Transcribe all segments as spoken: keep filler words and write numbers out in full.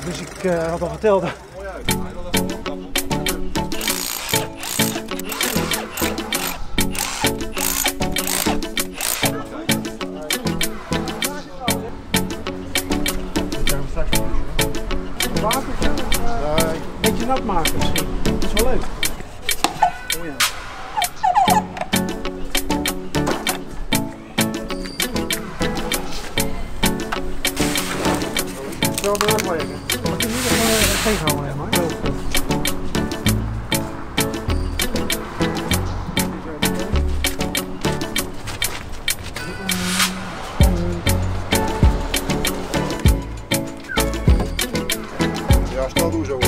Dus ik uh, had al verteld. Mooi uit. Hij wil even opkappen. Watertje, uh, een beetje nat maken misschien. Dat is wel leuk. Oh ja. Zo doorleggen. Mag je niet even tegenhouden, hè, maar. Ja, snel doen zo.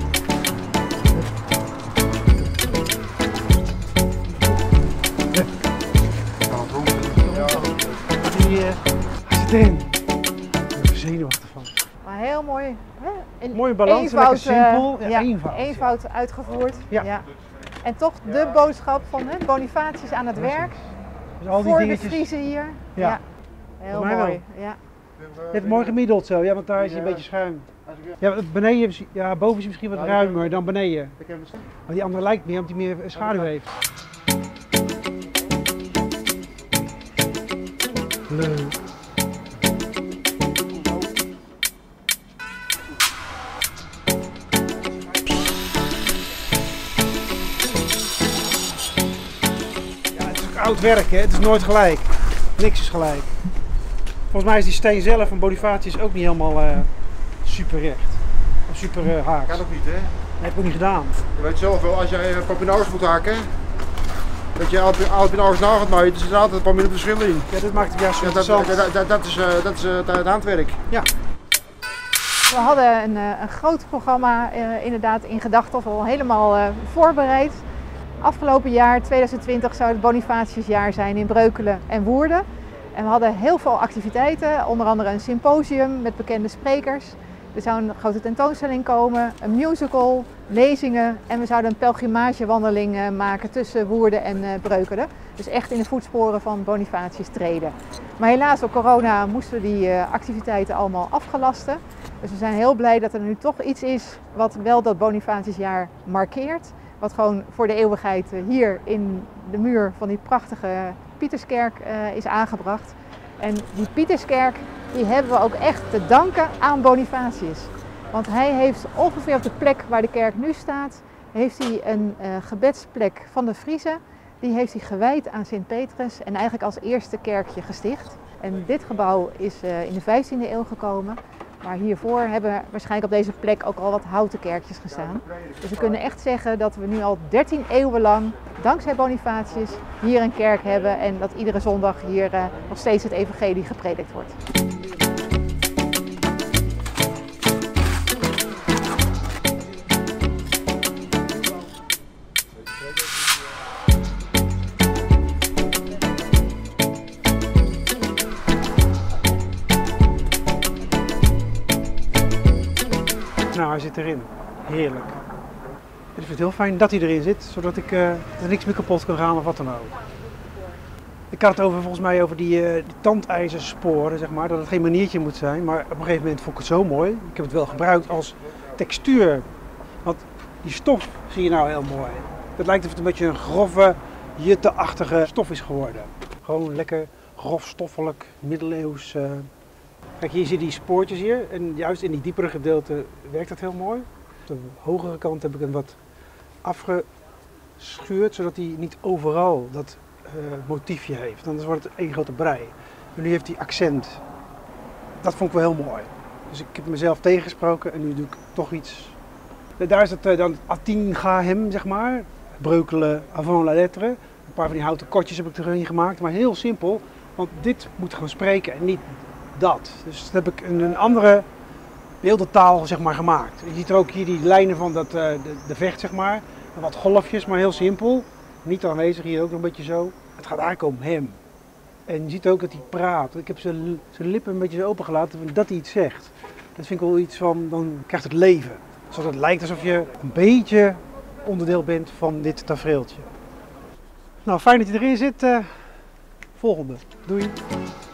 Ja. Die uh, hij zit erin. Ik ben er zenuwachtig van. Maar heel mooi. Hè? In Mooie balans, eenvoud, lekker simpel. Ja, ja, eenvoud. eenvoud uitgevoerd. Ja. Ja. En toch de boodschap van hè, Bonifatius aan het werk. Dus al die voor dingetjes. de Friese hier. Ja. Ja. Heel Voor mij mooi. Ja. Je hebt het mooi gemiddeld zo, ja, want daar is hij een beetje schuin. Ja, beneden is, ja, boven is hij misschien wat ruimer dan beneden. Maar die andere lijkt meer omdat hij meer schaduw heeft. Leuk. Ja, het is ook oud werk, hè? Het is nooit gelijk. Niks is gelijk. Volgens mij is die steen zelf van Bonifatius ook niet helemaal uh, super recht. Of super uh, haaks. Kan ook niet, hè? Dat heb ik ook niet gedaan. Je weet zelf wel, als jij een papinaus moet haken, dat je Alpinaus na gaat maaien, er zit altijd een paar minuten verschil in. Ja, dat maakt het juist zo Ja, dat, interessant. dat, dat, dat is, uh, dat is uh, het handwerk. Ja. We hadden een, een groot programma uh, inderdaad in gedachten, of al helemaal uh, voorbereid. Afgelopen jaar, tweeduizend twintig, zou het Bonifatiusjaar zijn in Breukelen en Woerden. En we hadden heel veel activiteiten, onder andere een symposium met bekende sprekers. Er zou een grote tentoonstelling komen, een musical, lezingen en we zouden een pelgrimagewandeling uh, maken tussen Woerden en uh, Breukelen. Dus echt in de voetsporen van Bonifatius treden. Maar helaas door corona moesten we die uh, activiteiten allemaal afgelasten. Dus we zijn heel blij dat er nu toch iets is wat wel dat Bonifatiusjaar markeert. Wat gewoon voor de eeuwigheid uh, hier in de muur van die prachtige Pieterskerk uh, is aangebracht. En die Pieterskerk die hebben we ook echt te danken aan Bonifatius. Want hij heeft ongeveer op de plek waar de kerk nu staat, heeft hij een uh, gebedsplek van de Friezen. Die heeft hij gewijd aan Sint Petrus en eigenlijk als eerste kerkje gesticht. En dit gebouw is uh, in de vijftiende eeuw gekomen. Maar hiervoor hebben waarschijnlijk op deze plek ook al wat houten kerkjes gestaan. Dus we kunnen echt zeggen dat we nu al dertien eeuwen lang, dankzij Bonifatius, hier een kerk hebben. En dat iedere zondag hier uh, nog steeds het evangelie gepredikt wordt. Nou, hij zit erin. Heerlijk. Ik vind het heel fijn dat hij erin zit, zodat ik, uh, er niks meer kapot kan gaan of wat dan ook. Ik had het over, volgens mij over die, uh, die tandijzersporen, zeg maar, dat het geen maniertje moet zijn. Maar op een gegeven moment vond ik het zo mooi. Ik heb het wel gebruikt als textuur. Want die stof zie je nou heel mooi. Het lijkt of het een beetje een grove, jutteachtige stof is geworden. Gewoon lekker grof, stoffelijk, middeleeuws. Uh... Kijk, hier zie je die spoortjes hier. En juist in die diepere gedeelte werkt dat heel mooi. Op de hogere kant heb ik hem wat afgeschuurd, zodat hij niet overal dat uh, motiefje heeft. Anders wordt het één grote brei. En nu heeft hij accent. Dat vond ik wel heel mooi. Dus ik heb mezelf tegengesproken en nu doe ik toch iets. Daar is het uh, dan Attingahem, zeg maar. Breukelen avant la lettre. Een paar van die houten kotjes heb ik erin gemaakt, maar heel simpel. Want dit moet gaan spreken en niet dat. Dus dat heb ik een, een andere beeldentaal, zeg maar, gemaakt. Je ziet er ook hier die lijnen van dat, uh, de, de vecht, zeg maar. Wat golfjes, maar heel simpel. Niet aanwezig, hier ook nog een beetje zo. Het gaat eigenlijk om hem. En je ziet ook dat hij praat. Ik heb zijn, zijn lippen een beetje zo opengelaten dat hij iets zegt. Dat vind ik wel iets van, dan krijgt het leven. Zodat het lijkt alsof je een beetje onderdeel bent van dit tafereeltje. Nou, fijn dat je erin zit. Uh, volgende. Doei.